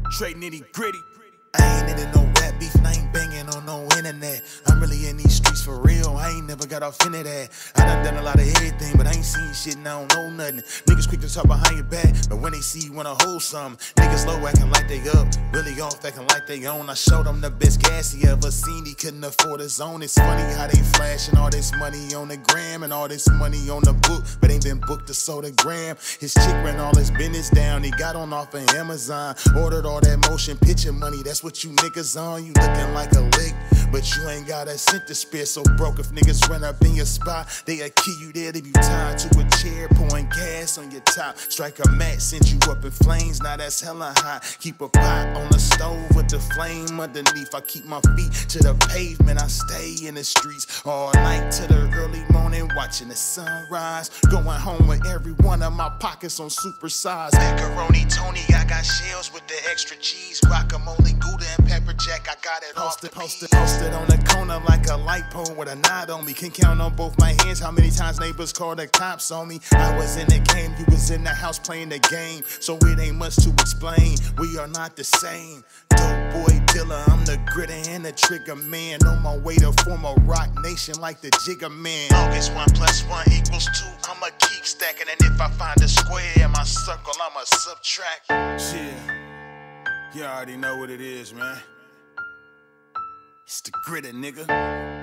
Straight nitty gritty. I ain't into no rap beef and I ain't banging on no internet. I'm really in these streets for real, I ain't never got off into that. I done a lot of everything, but I ain't seen shit and I don't know nothing. Niggas quick to talk behind your back, but when they see you wanna hold something. Niggas low acting like they up, really off acting like they own. I showed them the best gas he ever seen, he couldn't afford his own. It's funny how they flashing all this money on the gram and all this money on the book, but ain't been booked to sold a gram. His chick ran all his business down, he got on off of Amazon. Ordered all that motion picture money, that's what you niggas on. You looking like a lick, but you ain't got a cent to spare. So broke if niggas run up in your spot, they'll kill you there. They be tied to a chair, pouring gas on your top. Strike a match, send you up in flames, now that's hella hot. Keep a pot on the stove with the flame underneath. I keep my feet to the pavement, I stay in the streets all night to the early morning, watching the sunrise. Going home with every one of my pockets on supersize. Macaroni Tony, I got shells with the extra cheese. Guacamole, Gouda, and pepper jack, I got it off the posted on the corner like a light pole with a knot on me. Can count on both my hands how many times neighbors called the cops on me. I was in the game, you was in the house playing the game, so it ain't much to explain. We are not the same. Dope boy dealer, I'm the Gritta and the trigger man. On my way to form a rock nation like the Jigger Man. August 1 + 1 = 2, I'ma keep stacking. And if I find a square in my circle, I'ma subtract. Shit, you already know what it is, man. It's the Gritta, nigga.